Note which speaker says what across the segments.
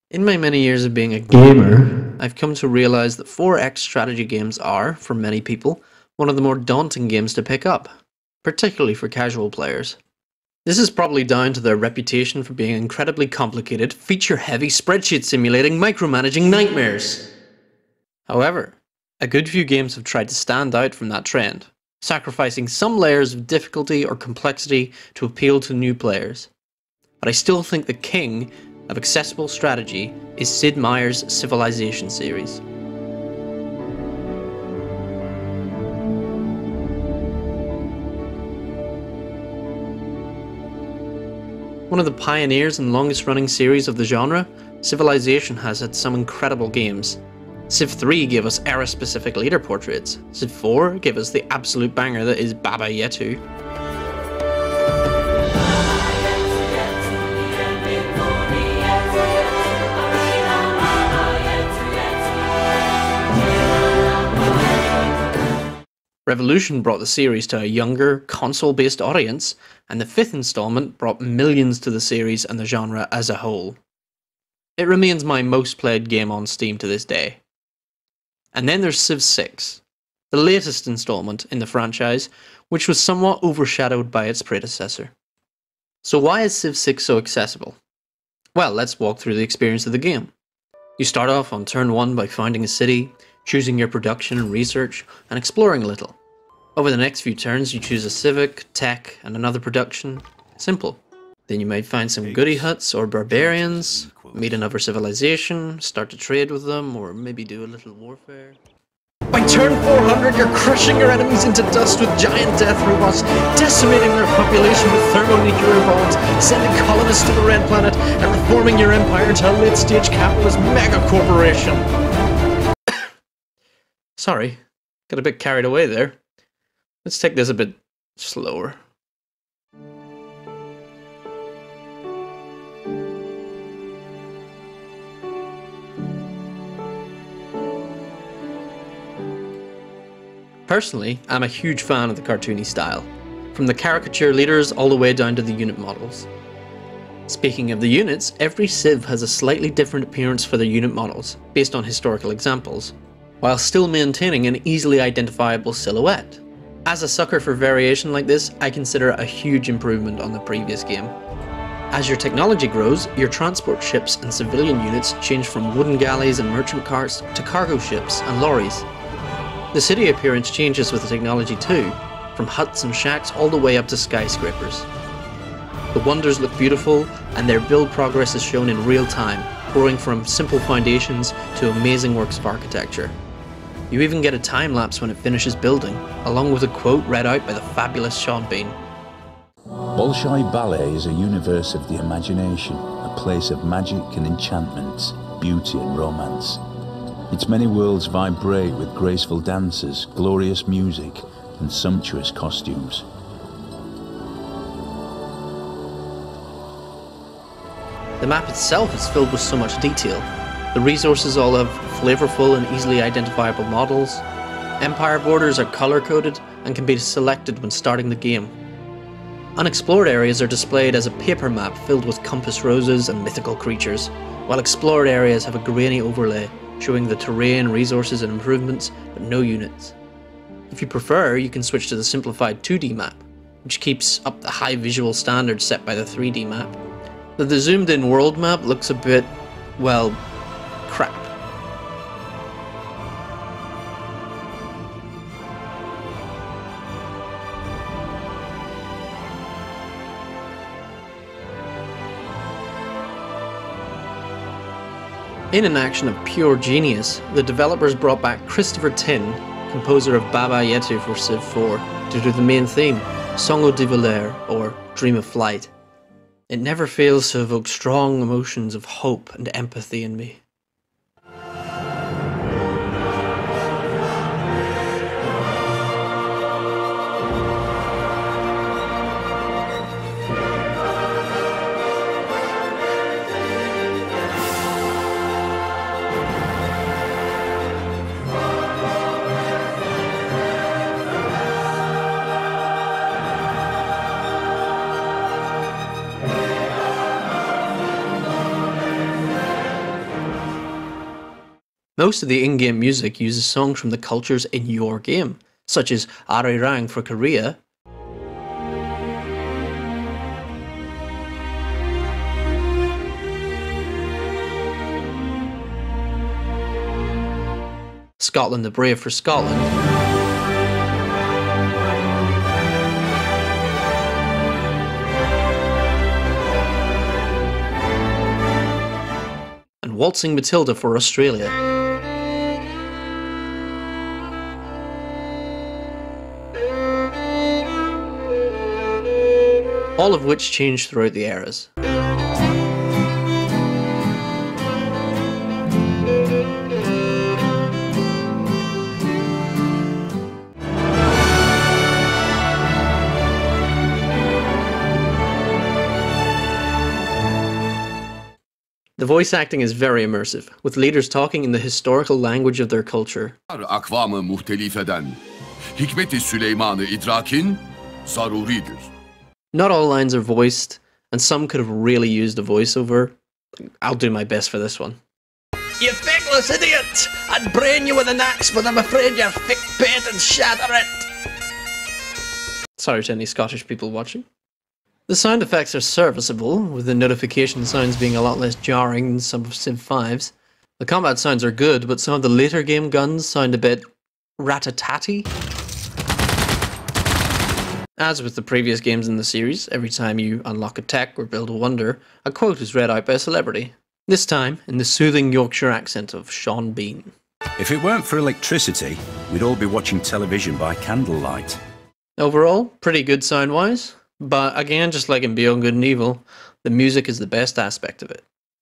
Speaker 1: In my many years of being a gamer, I've come to realize that 4X strategy games are, for many people, one of the more daunting games to pick up, particularly for casual players. This is probably down to their reputation for being incredibly complicated, feature-heavy, spreadsheet simulating, micromanaging nightmares. However, a good few games have tried to stand out from that trend, sacrificing some layers of difficulty or complexity to appeal to new players. But I still think the king of accessible strategy is Sid Meier's Civilization series. One of the pioneers and longest running series of the genre, Civilization has had some incredible games. Civ III gave us era-specific leader portraits. Civ IV gave us the absolute banger that is Baba Yetu. Revolution brought the series to a younger, console-based audience, and the fifth installment brought millions to the series and the genre as a whole. It remains my most played game on Steam to this day. And then there's Civ VI, the latest installment in the franchise, which was somewhat overshadowed by its predecessor. So why is Civ VI so accessible? Well, let's walk through the experience of the game. You start off on turn 1 by finding a city, choosing your production and research, and exploring a little. Over the next few turns you choose a civic, tech, and another production. Simple. Then you might find some goody huts or barbarians, meet another civilization, start to trade with them, or maybe do a little warfare. By turn 400 you're crushing your enemies into dust with giant death robots, decimating their population with thermonuclear bombs, sending colonists to the Red Planet, and reforming your empire into a late-stage capitalist mega-corporation. Sorry, got a bit carried away there. Let's take this a bit slower. Personally, I'm a huge fan of the cartoony style, from the caricature leaders all the way down to the unit models. Speaking of the units, every Civ has a slightly different appearance for their unit models, based on historical examples, while still maintaining an easily identifiable silhouette. As a sucker for variation like this, I consider it a huge improvement on the previous game. As your technology grows, your transport ships and civilian units change from wooden galleys and merchant carts to cargo ships and lorries. The city appearance changes with the technology too, from huts and shacks all the way up to skyscrapers. The wonders look beautiful, and their build progress is shown in real time, growing from simple foundations to amazing works of architecture. You even get a time lapse when it finishes building, along with a quote read out by the fabulous Sean Bean.
Speaker 2: Bolshoi Ballet is a universe of the imagination, a place of magic and enchantments, beauty and romance. Its many worlds vibrate with graceful dances, glorious music, and sumptuous costumes.
Speaker 1: The map itself is filled with so much detail. The resources all have flavorful and easily identifiable models. Empire borders are color-coded and can be selected when starting the game. Unexplored areas are displayed as a paper map filled with compass roses and mythical creatures, while explored areas have a grainy overlay showing the terrain, resources and improvements, but no units. If you prefer, you can switch to the simplified 2D map, which keeps up the high visual standards set by the 3D map. The zoomed in world map looks a bit, well, crap. In an action of pure genius, the developers brought back Christopher Tin, composer of Baba Yetu for Civ IV, to do the main theme, Song au Dévoleur, or Dream of Flight. It never fails to evoke strong emotions of hope and empathy in me. Most of the in-game music uses songs from the cultures in your game, such as Arirang for Korea, Scotland the Brave for Scotland, and Waltzing Matilda for Australia. All of which changed throughout the eras. The voice acting is very immersive, with leaders talking in the historical language of their culture.
Speaker 3: Akvamı muhtelif eden, hikmet-i Süleyman'ı idrakin zaruridir.
Speaker 1: Not all lines are voiced, and some could have really used a voiceover. I'll do my best for this one. You feckless idiot! I'd brain you with an axe, but I'm afraid your thick pate and shatter it! Sorry to any Scottish people watching. The sound effects are serviceable, with the notification sounds being a lot less jarring than some of Civ V's. The combat sounds are good, but some of the later game guns sound a bit rat-a-tatty. As with the previous games in the series, every time you unlock a tech or build a wonder, a quote is read out by a celebrity. This time, in the soothing Yorkshire accent of Sean Bean.
Speaker 2: If it weren't for electricity, we'd all be watching television by candlelight.
Speaker 1: Overall, pretty good sound-wise, but again, just like in Beyond Good and Evil, the music is the best aspect of it.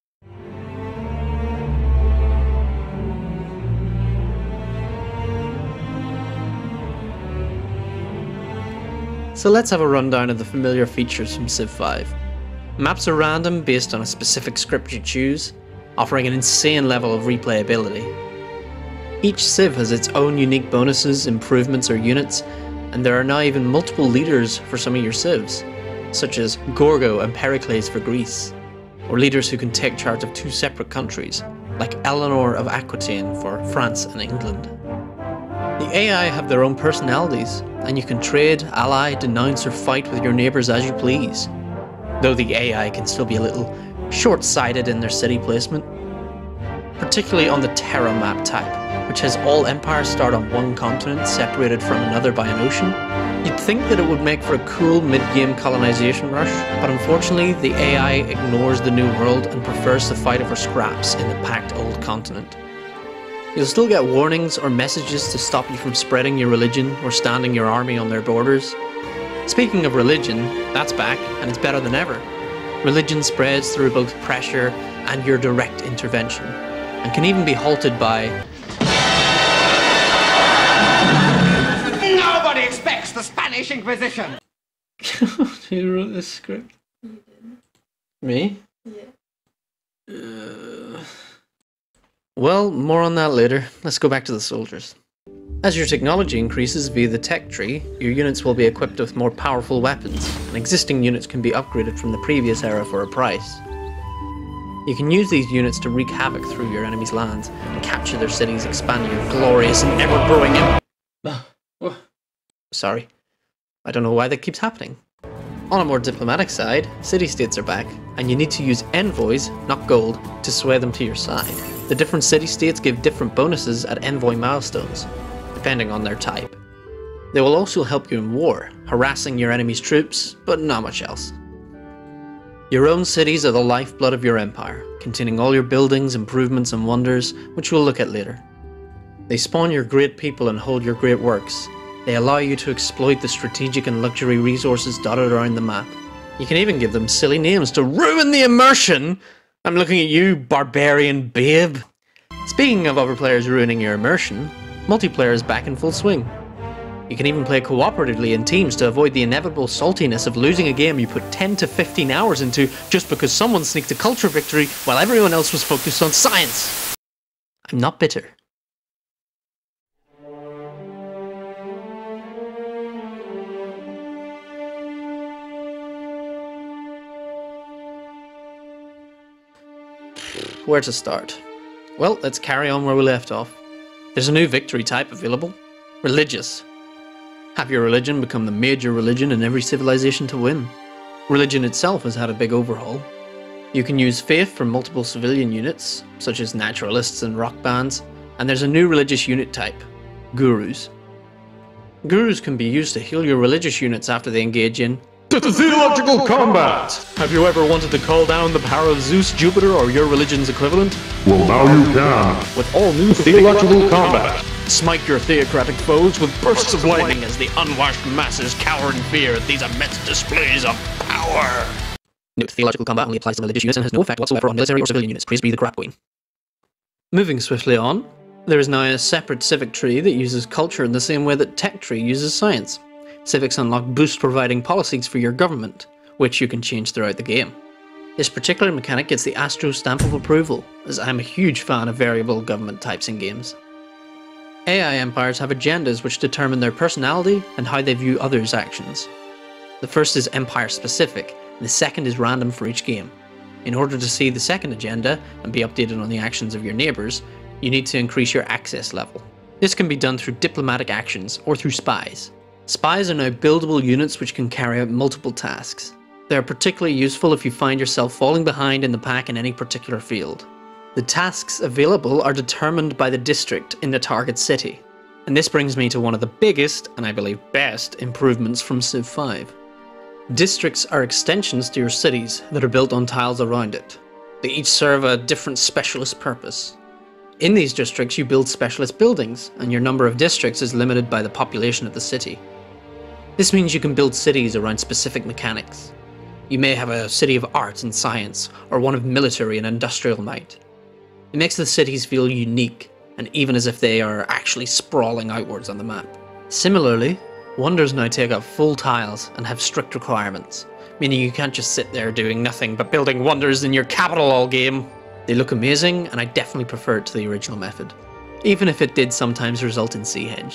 Speaker 1: So let's have a rundown of the familiar features from Civ V. Maps are random based on a specific script you choose, offering an insane level of replayability. Each Civ has its own unique bonuses, improvements or units, and there are now even multiple leaders for some of your Civs, such as Gorgo and Pericles for Greece, or leaders who can take charge of 2 separate countries, like Eleanor of Aquitaine for France and England. The AI have their own personalities, and you can trade, ally, denounce or fight with your neighbours as you please, though the AI can still be a little short-sighted in their city placement, particularly on the Terra map type, which has all empires start on one continent separated from another by an ocean. You'd think that it would make for a cool mid-game colonization rush, but unfortunately the AI ignores the new world and prefers to fight over scraps in the packed old continent. You'll still get warnings or messages to stop you from spreading your religion or standing your army on their borders. Speaking of religion, that's back and it's better than ever. Religion spreads through both pressure and your direct intervention, and can even be halted by
Speaker 4: Nobody expects the Spanish Inquisition!
Speaker 1: Who wrote this script? Me?
Speaker 5: Yeah.
Speaker 1: Well, more on that later. Let's go back to the soldiers. As your technology increases via the tech tree, your units will be equipped with more powerful weapons, and existing units can be upgraded from the previous era for a price. You can use these units to wreak havoc through your enemies' lands, and capture their cities, expanding your glorious and ever-growing Sorry. I don't know why that keeps happening. On a more diplomatic side, city-states are back, and you need to use envoys, not gold, to sway them to your side. The different city-states give different bonuses at envoy milestones, depending on their type. They will also help you in war, harassing your enemy's troops, but not much else. Your own cities are the lifeblood of your empire, containing all your buildings, improvements and wonders, which we'll look at later. They spawn your great people and hold your great works. They allow you to exploit the strategic and luxury resources dotted around the map. You can even give them silly names to ruin the immersion! I'm looking at you, barbarian babe! Speaking of other players ruining your immersion, multiplayer is back in full swing. You can even play cooperatively in teams to avoid the inevitable saltiness of losing a game you put 10 to 15 hours into just because someone sneaked a culture victory while everyone else was focused on science. I'm not bitter. Where to start? Well, let's carry on where we left off. There's a new victory type available. Religious. Have your religion become the major religion in every civilization to win. Religion itself has had a big overhaul. You can use faith for multiple civilian units, such as naturalists and rock bands, and there's a new religious unit type, gurus. Gurus can be used to heal your religious units after they engage in theological combat! Have you ever wanted to call down the power of Zeus, Jupiter, or your religion's equivalent?
Speaker 6: Well, now you can.
Speaker 1: With all new theological combat. Smite your theocratic foes with bursts of lightning as the unwashed masses cower in fear at these immense displays of power. Note, theological combat only applies to religious units and has no effect whatsoever on military or civilian units. Praise be the crap queen. Moving swiftly on, there is now a separate civic tree that uses culture in the same way that tech tree uses science. Civics unlock boost providing policies for your government, which you can change throughout the game. This particular mechanic gets the Astro stamp of approval, as I'm a huge fan of variable government types in games. AI empires have agendas which determine their personality and how they view others' actions. The first is empire specific, and the second is random for each game. In order to see the second agenda and be updated on the actions of your neighbours, you need to increase your access level. This can be done through diplomatic actions or through spies. Spies are now buildable units which can carry out multiple tasks. They are particularly useful if you find yourself falling behind in the pack in any particular field. The tasks available are determined by the district in the target city. And this brings me to one of the biggest, and I believe best, improvements from Civ V. Districts are extensions to your cities that are built on tiles around it. They each serve a different specialist purpose. In these districts you build specialist buildings, and your number of districts is limited by the population of the city. This means you can build cities around specific mechanics. You may have a city of art and science, or one of military and industrial might. It makes the cities feel unique, and even as if they are actually sprawling outwards on the map. Similarly, wonders now take up full tiles and have strict requirements, meaning you can't just sit there doing nothing but building wonders in your capital all game. They look amazing, and I definitely prefer it to the original method, even if it did sometimes result in siege.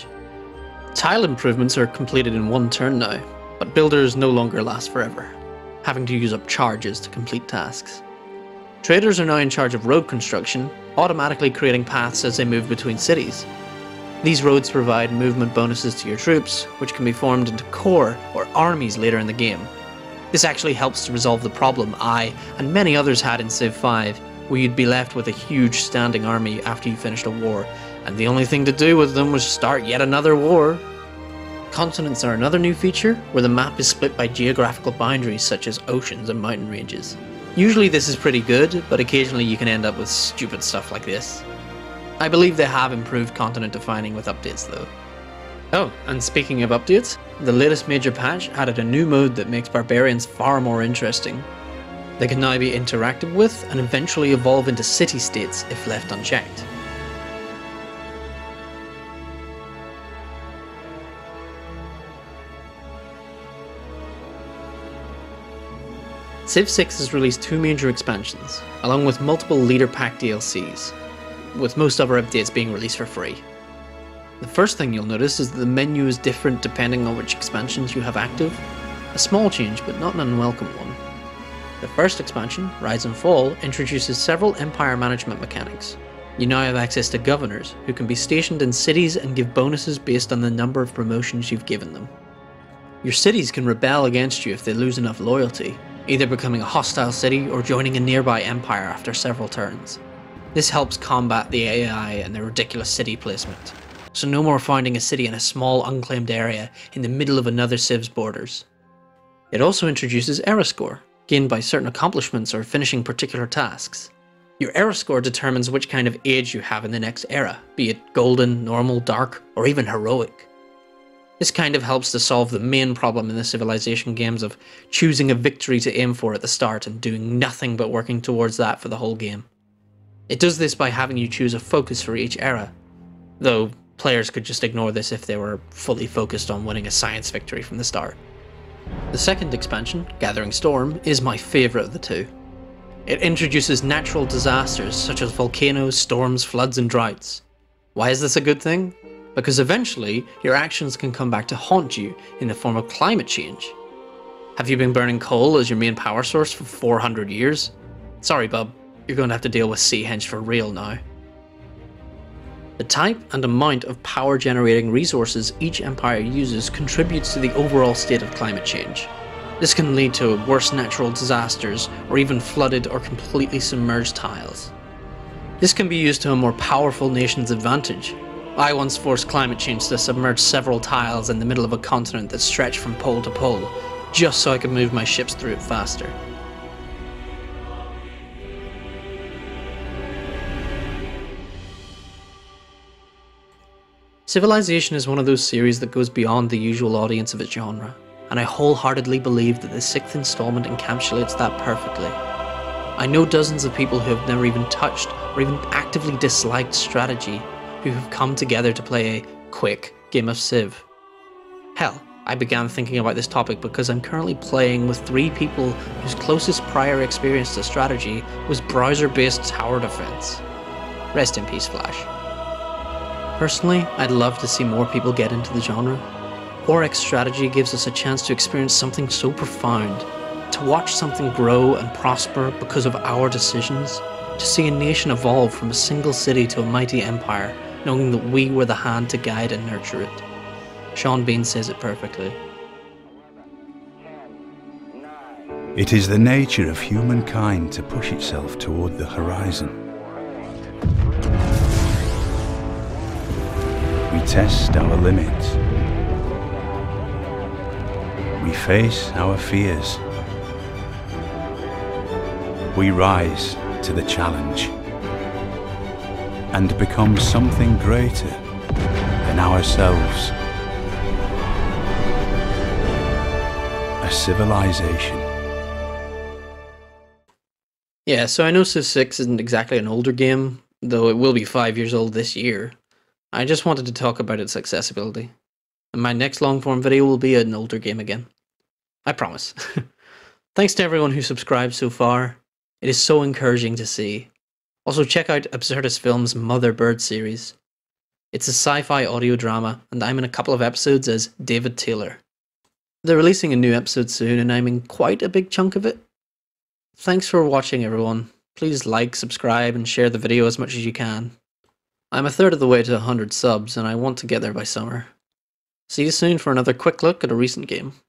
Speaker 1: Tile improvements are completed in one turn now, but builders no longer last forever, having to use up charges to complete tasks. Traders are now in charge of road construction, automatically creating paths as they move between cities. These roads provide movement bonuses to your troops, which can be formed into corps or armies later in the game. This actually helps to resolve the problem I and many others had in Civ V, where you'd be left with a huge standing army after you finished a war, and the only thing to do with them was start yet another war. Continents are another new feature, where the map is split by geographical boundaries such as oceans and mountain ranges. Usually this is pretty good, but occasionally you can end up with stupid stuff like this. I believe they have improved continent defining with updates though. Oh, and speaking of updates, the latest major patch added a new mode that makes barbarians far more interesting. They can now be interacted with and eventually evolve into city-states if left unchecked. Civ VI has released 2 major expansions, along with multiple leader pack DLCs, with most other updates being released for free. The first thing you'll notice is that the menu is different depending on which expansions you have active, a small change but not an unwelcome one. The first expansion, Rise and Fall, introduces several empire management mechanics. You now have access to governors, who can be stationed in cities and give bonuses based on the number of promotions you've given them. Your cities can rebel against you if they lose enough loyalty, either becoming a hostile city or joining a nearby empire after several turns. This helps combat the AI and their ridiculous city placement, so no more founding a city in a small unclaimed area in the middle of another Civ's borders. It also introduces era score, gained by certain accomplishments or finishing particular tasks. Your era score determines which kind of age you have in the next era, be it golden, normal, dark, or even heroic. This kind of helps to solve the main problem in the Civilization games of choosing a victory to aim for at the start and doing nothing but working towards that for the whole game. It does this by having you choose a focus for each era, though players could just ignore this if they were fully focused on winning a science victory from the start. The second expansion, Gathering Storm, is my favourite of the two. It introduces natural disasters such as volcanoes, storms, floods and droughts. Why is this a good thing? Because eventually, your actions can come back to haunt you in the form of climate change. Have you been burning coal as your main power source for 400 years? Sorry bub, you're going to have to deal with sea henge for real now. The type and amount of power generating resources each empire uses contributes to the overall state of climate change. This can lead to worse natural disasters or even flooded or completely submerged tiles. This can be used to a more powerful nation's advantage. I once forced climate change to submerge several tiles in the middle of a continent that stretched from pole to pole, just so I could move my ships through it faster. Civilization is one of those series that goes beyond the usual audience of its genre, and I wholeheartedly believe that the 6th installment encapsulates that perfectly. I know dozens of people who have never even touched or even actively disliked strategy who have come together to play a quick game of Civ. Hell, I began thinking about this topic because I'm currently playing with 3 people whose closest prior experience to strategy was browser-based tower defense. Rest in peace, Flash. Personally, I'd love to see more people get into the genre. 4X strategy gives us a chance to experience something so profound, to watch something grow and prosper because of our decisions, to see a nation evolve from a single city to a mighty empire, knowing that we were the hand to guide and nurture it. Sean Bean says it perfectly.
Speaker 2: It is the nature of humankind to push itself toward the horizon. We test our limits. We face our fears. We rise to the challenge and become something greater than ourselves. A civilization.
Speaker 1: Yeah, so I know Civ 6 isn't exactly an older game, though it will be 5 years old this year. I just wanted to talk about its accessibility. And my next long-form video will be an older game again. I promise. Thanks to everyone who subscribed so far. It is so encouraging to see. Also check out Absurdist Films' Mother Bird series. It's a sci-fi audio drama, and I'm in a couple of episodes as David Taylor. They're releasing a new episode soon, and I'm in quite a big chunk of it. Thanks for watching, everyone. Please like, subscribe, and share the video as much as you can. I'm a third of the way to 100 subs, and I want to get there by summer. See you soon for another quick look at a recent game.